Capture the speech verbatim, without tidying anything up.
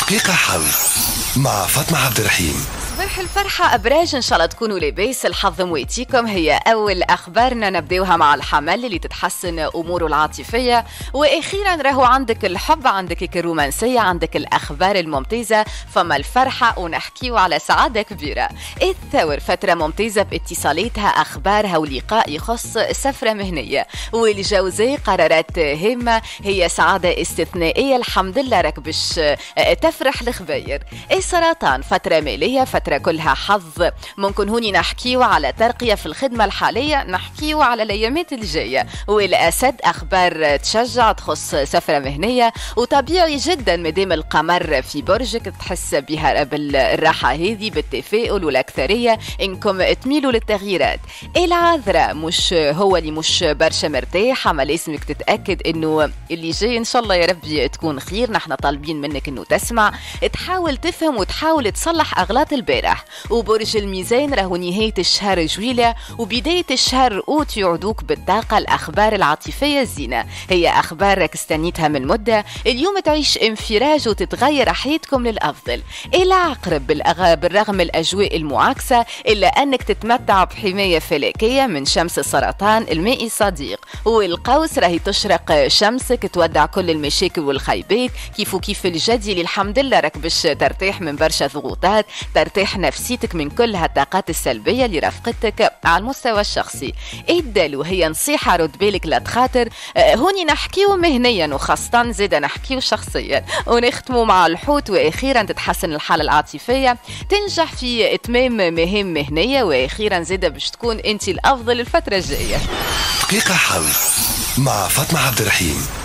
دقيقة حظ مع فاطمة عبد الرحيم. صباح الفرحة أبراج، إن شاء الله تكونوا لاباس. الحظ مويتيكم. هي أول أخبارنا نبداوها مع الحمل اللي تتحسن أموره العاطفية، وأخيرا راهو عندك الحب، عندك الرومانسية، عندك الأخبار الممتازة، فما الفرحة ونحكيو على سعادة كبيرة. الثور فترة ممتازة باتصالاتها، أخبارها ولقاء يخص سفرة مهنية. والجوزاء قرارات هامة، هي سعادة استثنائية، الحمد لله راك باش تفرح الخباير. السرطان فترة مالية، فترة كلها حظ، ممكن هوني نحكيو على ترقية في الخدمة الحالية، نحكيو على الأيامات الجاية. والأسد أخبار تشجع تخص سفرة مهنية، وطبيعي جدا مدام القمر في برجك تحس بها بالراحة هذه، بالتفاؤل والأكثرية إنكم تميلوا للتغييرات. العذراء مش هو اللي مش برشا مرتاح، أما لازمك تتأكد إنه اللي جاي إن شاء الله يا ربي تكون خير. نحن طالبين منك إنه تسمع، تحاول تفهم وتحاول تصلح أغلاط البارح. وبرج الميزان راهو نهاية الشهر جويلة وبداية الشهر أوت يعدوك بالطاقة. الأخبار العاطفية الزينة، هي أخبار راك استنيتها من مدة، اليوم تعيش انفراج وتتغير حياتكم للأفضل. العقرب بالرغم الأجواء المعاكسة إلا أنك تتمتع بحماية فلكية من شمس السرطان المائي صديق. والقوس راهي تشرق شمسك، تودع كل المشاكل والخيبات، كيف وكيف الجدي الحمد لله راك باش ترتاح من برشا ضغوطات، ترتاح نفسيتك من كل هالطاقات السلبية اللي رافقتك على المستوى الشخصي. الدلو هي نصيحة رد بالك لا تخاطر، هوني نحكيو مهنيا وخاصة زيدا نحكيو شخصيا. ونختموا مع الحوت، وأخيرا تتحسن الحالة العاطفية، تنجح في إتمام مهام مهنية، وأخيرا زيدا باش تكون أنت الأفضل الفترة الجاية. دقيقة حظ مع فاطمة عبد الرحيم.